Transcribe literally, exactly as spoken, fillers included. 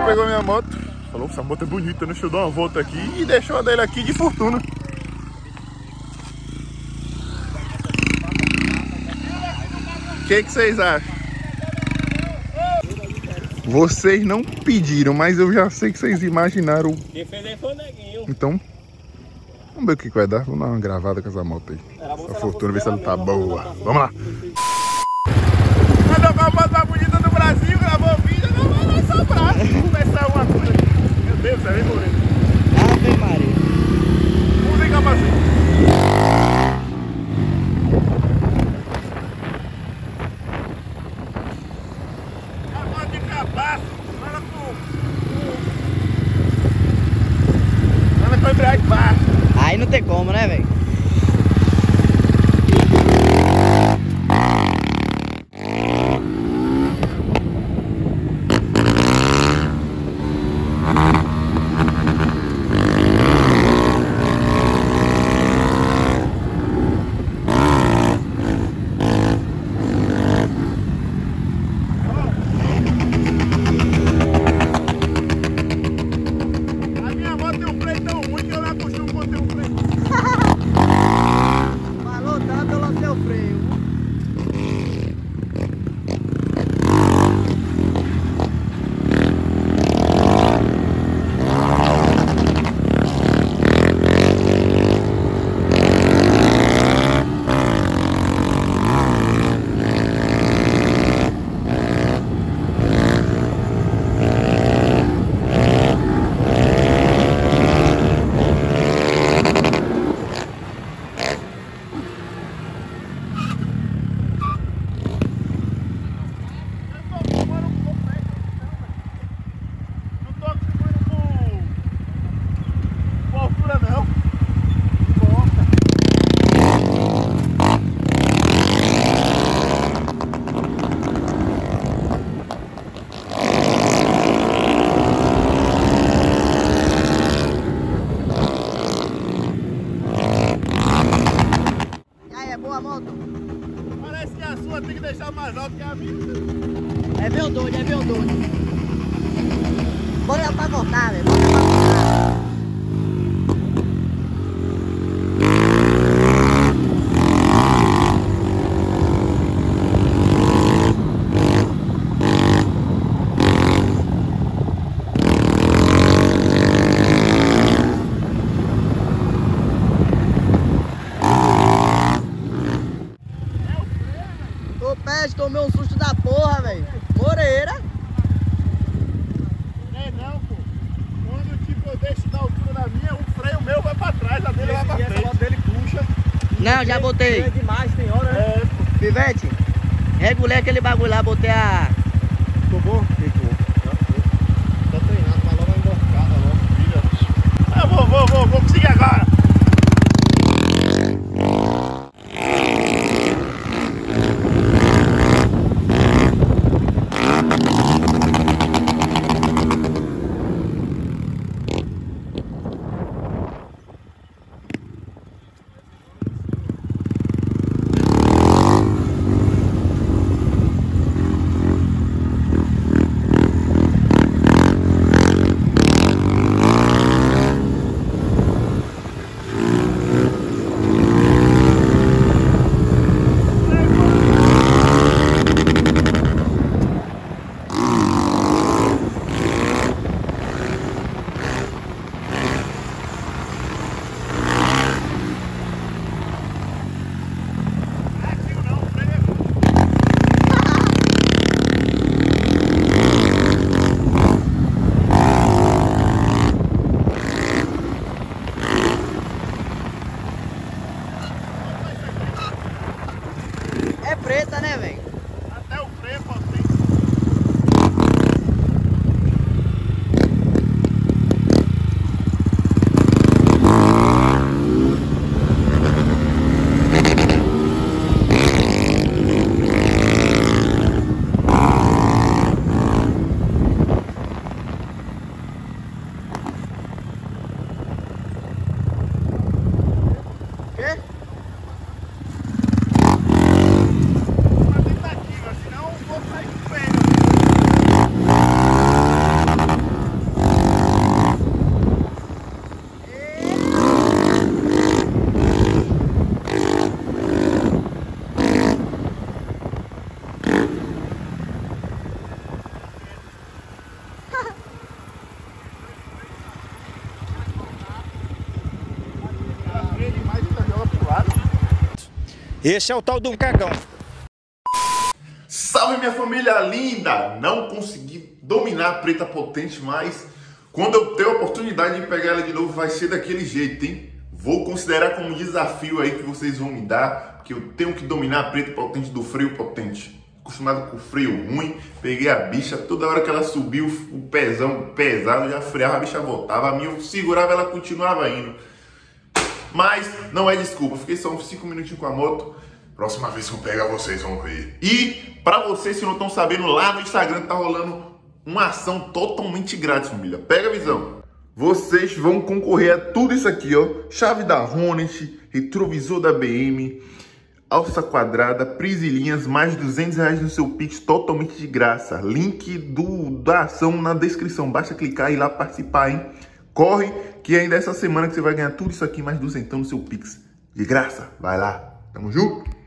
pegou minha moto, falou, essa moto é bonita, deixa eu dar uma volta aqui e deixou a dele aqui de fortuna. O que que vocês acham? Vocês não pediram, mas eu já sei que vocês imaginaram. Quem fez aí foi o Neguinho. Então, vamos ver o que vai dar. Vamos dar uma gravada com essa moto aí. Essa fortuna, ver se ela tá boa. Vamos lá. Mandou com a moto mais bonita do Brasil, gravou o vídeo, não vai mais sobrar. Vamos começar uma coisa aqui. Meu Deus, você vem morrendo. Ave Maria. Vamos ver capacete. Aí não tem como, né, velho? Parece que a sua tem que deixar mais alto que a minha. É meu doido, é meu doido. Bora pra cortar, velho. Bora pra cortar. Tomei um susto da porra, velho. Moreira. Não é não, pô. Quando tipo, eu deixo da altura da minha, o freio meu vai pra trás, a dele vai pra frente. A dele puxa. Não, já botei. É demais, tem hora, né? É, pô. Pivete, regulei aquele bagulho lá, botei a... Ficou bom? Ficou. Já foi. Tá treinado, mas logo uma emborcada, logo. Filha. Ah, vou, vou, vou, vou conseguir agora. É preta, né, velho? Até o freio, pô, assim. Quê? Uma tentativa, senão o povo sai com o freio. Esse é o tal do cagão. Salve, minha família linda! Não consegui dominar a preta potente, mas quando eu tenho a oportunidade de pegar ela de novo, vai ser daquele jeito, hein? Vou considerar como um desafio aí que vocês vão me dar, porque eu tenho que dominar a preta potente do freio potente. Acostumado com freio ruim, peguei a bicha, toda hora que ela subiu, o pezão pesado, já freava, a bicha voltava, a minha eu segurava, ela continuava indo. Mas não é desculpa, fiquei só uns cinco minutinhos com a moto. Próxima vez que eu pegar, vocês vão ver. E pra vocês que não estão sabendo, lá no Instagram tá rolando uma ação totalmente grátis, família. Pega a visão. Vocês vão concorrer a tudo isso aqui, ó. Chave da Hornet, retrovisor da B M, alça quadrada, prisilinhas, mais duzentos reais no seu Pix, totalmente de graça. Link do, da ação na descrição. Basta clicar e ir lá participar, hein? Corre, que ainda é essa semana que você vai ganhar tudo isso aqui, mais duzentão no seu Pix. De graça. Vai lá. Tamo junto.